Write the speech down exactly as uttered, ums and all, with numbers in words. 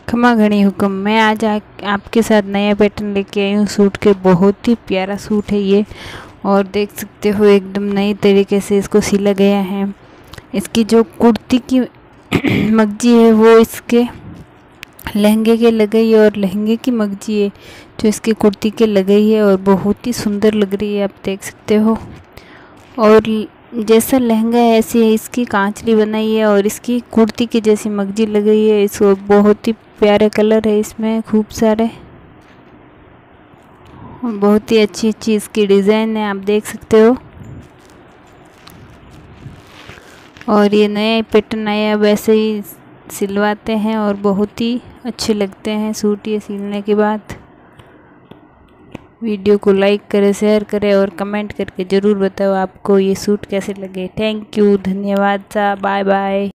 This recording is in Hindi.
खमा घनी हुक्म। मैं आज आ, आपके साथ नया पैटर्न लेके आई हूँ सूट के। बहुत ही प्यारा सूट है ये, और देख सकते हो एकदम नए तरीके से इसको सिला गया है। इसकी जो कुर्ती की मगजी है वो इसके लहंगे के लगाई है, और लहंगे की मगजी है जो इसकी कुर्ती के लगाई है, और बहुत ही सुंदर लग रही है, आप देख सकते हो। और जैसा लहंगा है ऐसी है इसकी कांचली बनाई है, और इसकी कुर्ती की जैसी मगजी लगाई है। इसको बहुत ही प्यारे कलर है इसमें, खूब सारे, बहुत ही अच्छी अच्छी इसकी डिज़ाइन है, आप देख सकते हो। और ये नया पैटर्न आया, वैसे ही सिलवाते हैं और बहुत ही अच्छे लगते हैं सूट ये सिलने के बाद। वीडियो को लाइक करें, शेयर करें और कमेंट करके ज़रूर बताओ आपको ये सूट कैसे लगे। थैंक यू, धन्यवाद सा, बाय बाय।